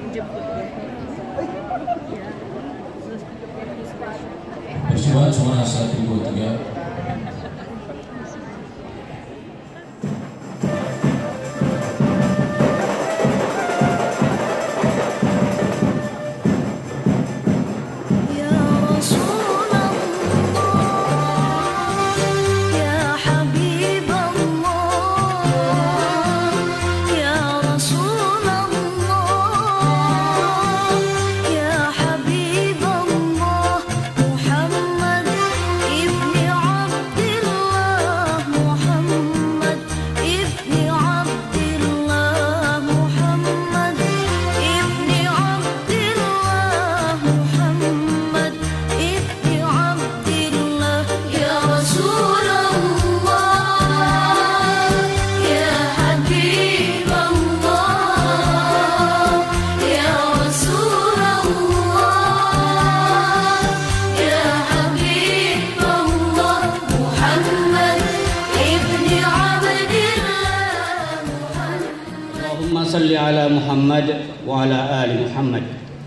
Persiwa suara 1, 2, 3. Salli ala Muhammad wa ala ali Muhammad.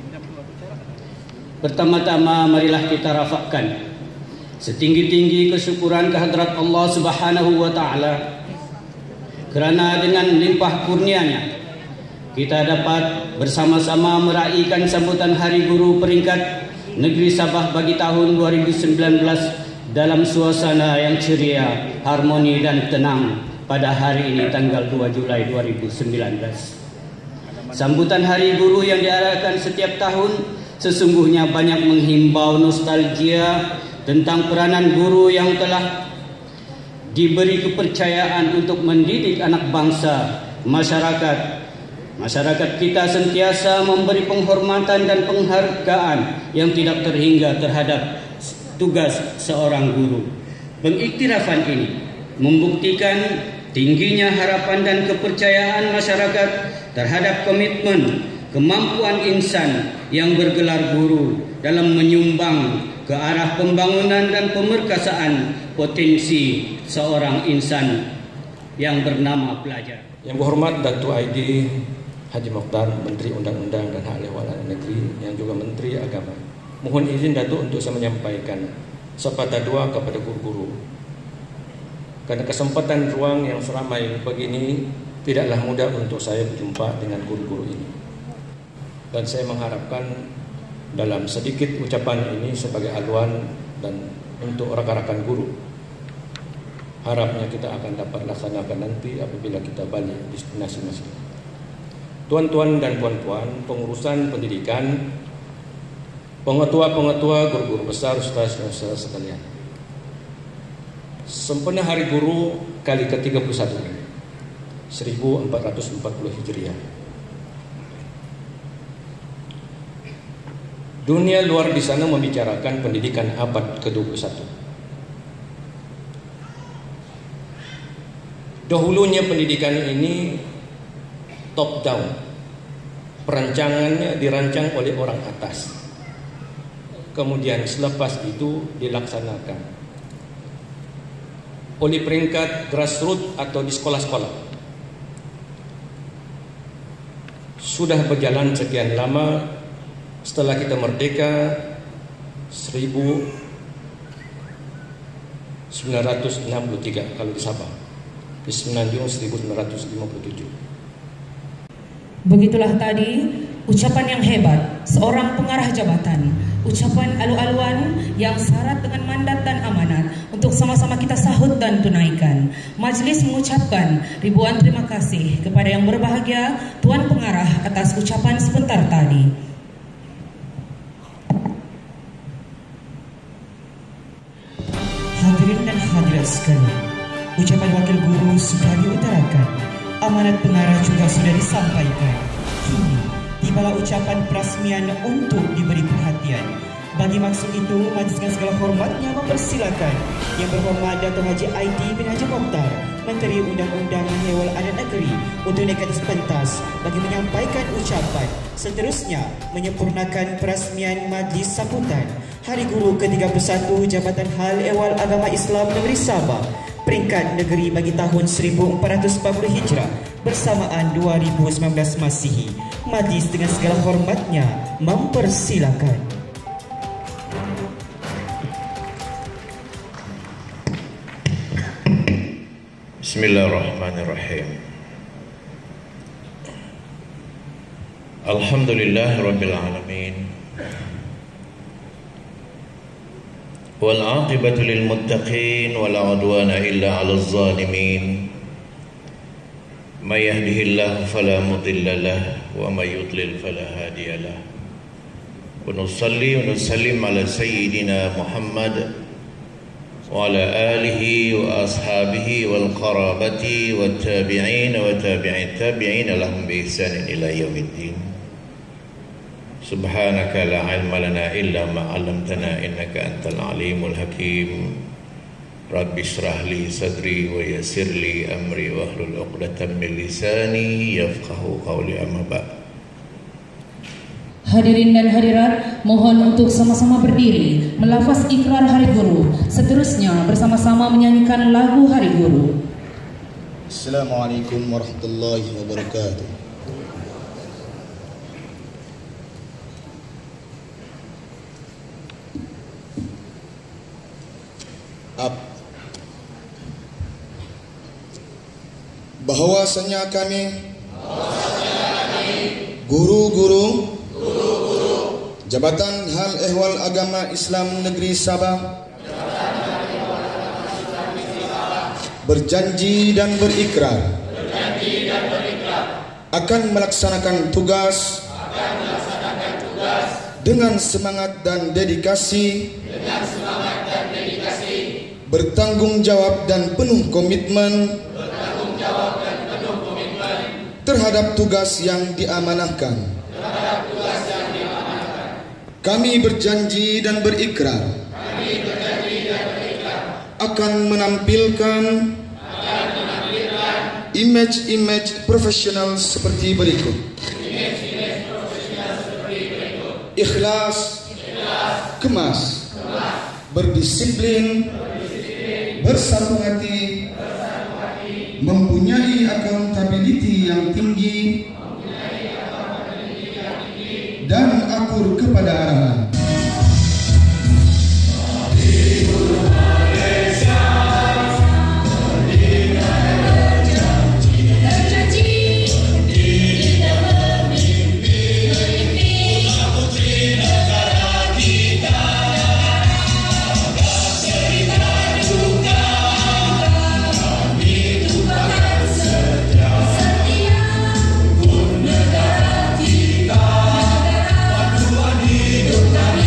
Pertama-tama marilah kita rafakkan setinggi-tinggi kesyukuran kehadrat Allah Subhanahu wa taala kerana dengan limpah kurnianya kita dapat bersama-sama meraihkan sambutan Hari Guru peringkat Negeri Sabah bagi tahun 2019 dalam suasana yang ceria, harmoni dan tenang pada hari ini tanggal 2 Julai 2019. Sambutan Hari Guru yang diadakan setiap tahun sesungguhnya banyak menghimbau nostalgia tentang peranan guru yang telah diberi kepercayaan untuk mendidik anak bangsa, masyarakat. Masyarakat kita sentiasa memberi penghormatan dan penghargaan yang tidak terhingga terhadap tugas seorang guru. Pengiktirafan ini membuktikan tingginya harapan dan kepercayaan masyarakat terhadap komitmen kemampuan insan yang bergelar guru dalam menyumbang ke arah pembangunan dan pemerkasaan potensi seorang insan yang bernama pelajar. Yang berhormat Datuk Aidil Haji Mokhtar, Menteri Undang-Undang dan Hak Ehwal Negeri yang juga Menteri Agama. Mohon izin Datuk untuk saya menyampaikan sepatah dua kepada guru-guru. Karena kesempatan ruang yang seramai begini tidaklah mudah untuk saya berjumpa dengan guru-guru ini. Dan saya mengharapkan dalam sedikit ucapan ini sebagai aluan dan untuk rakan-rakan guru, harapnya kita akan dapat laksanakan nanti apabila kita balik destinasi masing-masing. Tuan-tuan dan puan-puan, pengurusan pendidikan, pengetua-pengetua, guru-guru besar, ustaz dan ustaz sekalian. Sempena Hari Guru kali ke-31 1440 Hijriah. Dunia luar di sana membicarakan pendidikan abad ke-21. Dahulunya pendidikan ini top down. Perancangannya dirancang oleh orang atas. Kemudian selepas itu dilaksanakan oleh peringkat grassroots atau di sekolah-sekolah. Sudah berjalan sekian lama setelah kita merdeka 1963 kalau di Sabah, di Semenanjung 1957. Begitulah tadi ucapan yang hebat seorang pengarah jabatan, ucapan alu-aluan yang syarat dengan mandat dan amanat untuk sama-sama kita sahut dan tunaikan. Majlis mengucapkan ribuan terima kasih kepada yang berbahagia Tuan Pengarah atas ucapan sebentar tadi. Hadirin dan hadirat sekalian, ucapan Wakil Guru sudah diutarakan, amanat pengarah juga sudah disampaikan. Kini tibalah ucapan perasmian untuk diberi perhatian. Bagi maksud itu, majlis dengan segala hormatnya mempersilakan Yang Berhormat Datuk Haji Aidil bin Haji Mokhtar, Menteri Undang-Undang dan Ehwal Adat Negeri, untuk naik ke atas pentas bagi menyampaikan ucapan. Seterusnya, menyempurnakan perasmian majlis sambutan Hari Guru ke-31 Jabatan Hal Ehwal Agama Islam Negeri Sabah peringkat negeri bagi tahun 1440 Hijrah bersamaan 2019 Masihi. Majlis dengan segala hormatnya mempersilakan. Bismillahirrahmanirrahim. Alhamdulillahirabbil alamin. Wal 'aqibatu lil muttaqin wa la 'udwana illa 'alal zalimin. May yahdihillahu fala mudilla lahu wa may yudlil fala hadiya lahu. Wa nusalli wa nusallim ala sayyidina Muhammad wa ala alihi wa ashabihi wal qarabati wat tabi'in wa tabi'it tabi'in lahum bi ihsanin ila yaumiddin. Subhanaka la ilma lana illa ma 'allamtana innaka antal alimul hakim. Rabbi shrah li sadri wa yassir li amri wa hlul 'uqdatam min lisani yafqahu qawli. Amma ba'd. Hadirin dan hadirat, mohon untuk sama-sama berdiri melafaz ikrar Hari Guru. Seterusnya bersama-sama menyanyikan lagu Hari Guru. Assalamualaikum warahmatullahi wabarakatuh. Bahwasanya kami guru-guru Jabatan Hal Ehwal Agama Islam Negeri Sabah berjanji dan berikrar akan melaksanakan tugas dengan semangat dan dedikasi, bertanggung jawab dan penuh komitmen terhadap tugas yang diamanahkan. Kami berjanji dan berikrar akan menampilkan image profesional seperti berikut. Ikhlas, kemas, berdisiplin, bersatu hati, mempunyai accountability yang tinggi, dan akur kepada arahan. Kita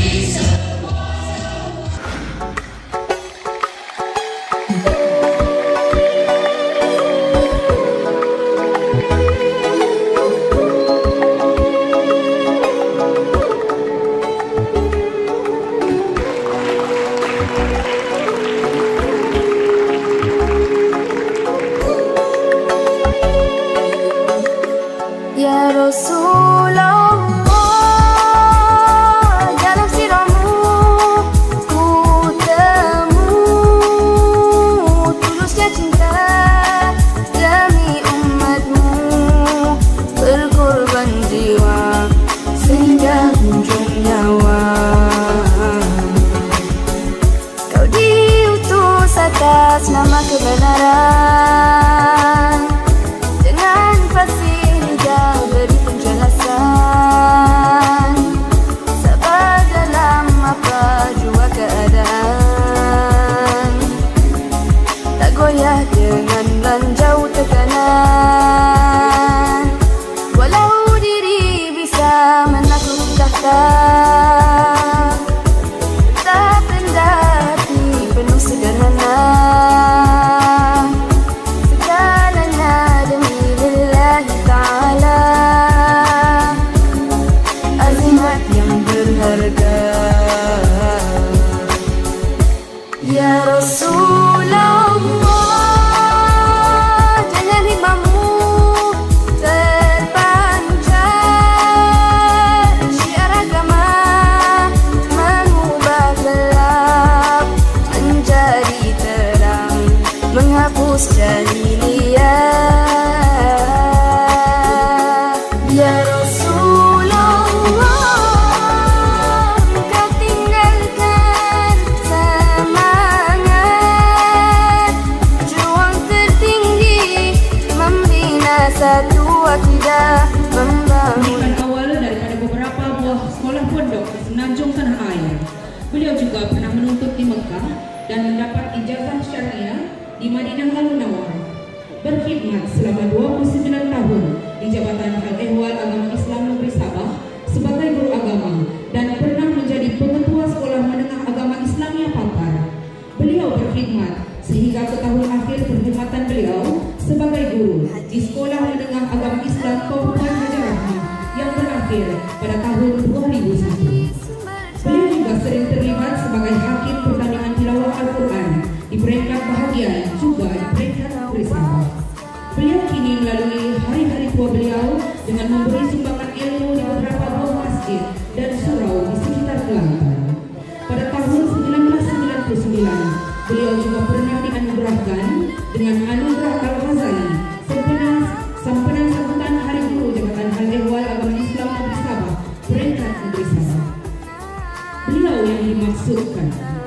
dan mendapat ijazah syariah di Madinah Al-Munawwarah. Berkhidmat selama 29 tahun di Jabatan Hal Ehwal Agama Islam Negeri Sabah sebagai guru agama dan pernah menjadi pengetua Sekolah Menengah Agama Islamiyah Papar. Beliau berkhidmat sehingga ke tahun akhir perkhidmatan beliau sebagai guru di Sekolah Menengah Agama Islam Kabupaten Haji Rahmah yang berakhir pada tahun 2001. Beliau juga sering terlibat sebagai hakim pertandingan tilawah Al-Quran di peringkat bahagian juga di peringkat Negeri Sabah. Beliau kini melalui hari-hari tua beliau dengan memberi sumbangan ilmu di beberapa buah masjid dan surau di sekitar Kelantan. Pada tahun 1999, beliau juga pernah dianugerahkan dengan anugerah Al-Ghazali sampenan sambutan Hari Guru Jabatan Hal Ehwal Agama Islam Negeri Sabah peringkat Negeri Sabah. Beliau yang dimaksudkan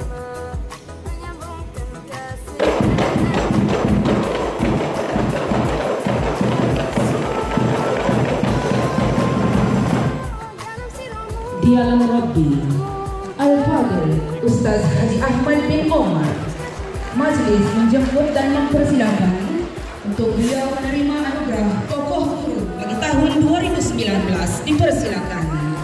Dialam Rabbi Al-Fadhil Ustaz Haji Ahmad bin Omar. Majlis menjemput dan mempersilakan untuk beliau menerima anugerah Tokoh Guru bagi tahun 2019. Dipersilakan.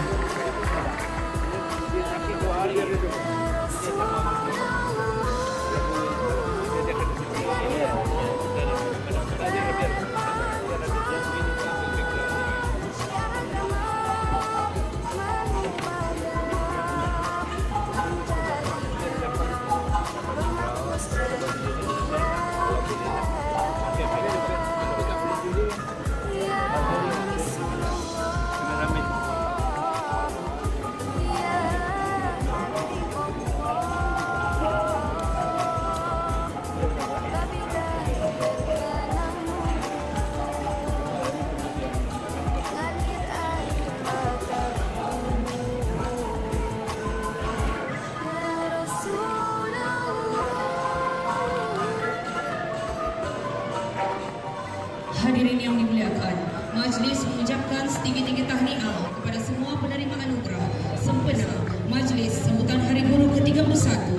Hadirin yang dimuliakan, majlis mengucapkan setinggi-tinggi tahniah kepada semua penerima anugerah sempena Majlis Sambutan Hari Guru ke-31.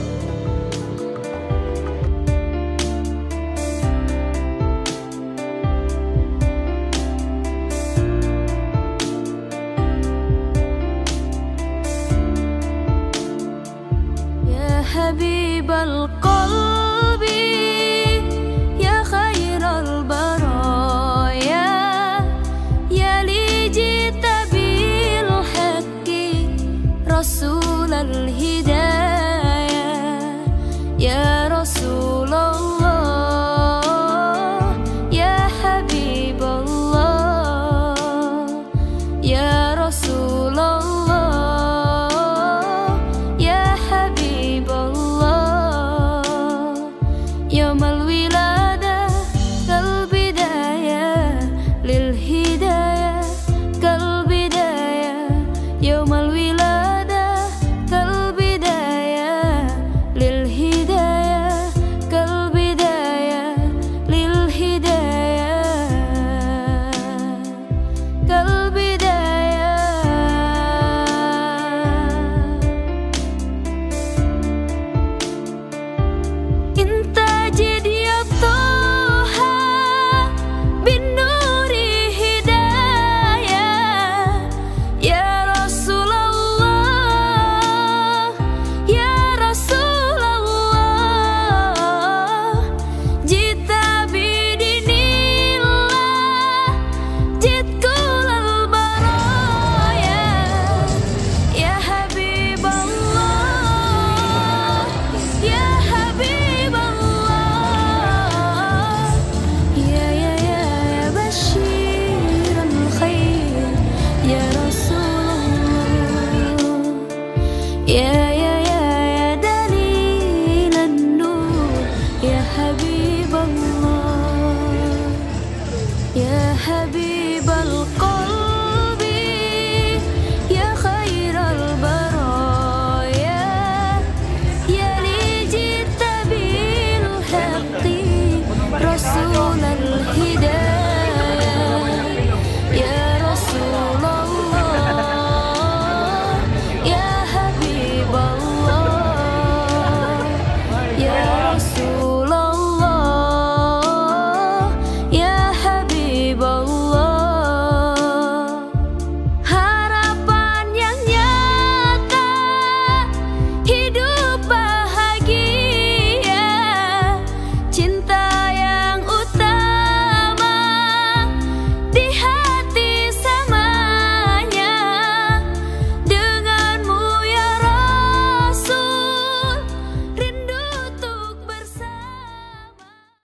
Ya Habibal Qalbi, Ya Khairal Baraya, Ya Lijita Bil Haqqi, Rasulal Hidayah, Ya Rasulullah, Ya Habiballah, Ya Rasul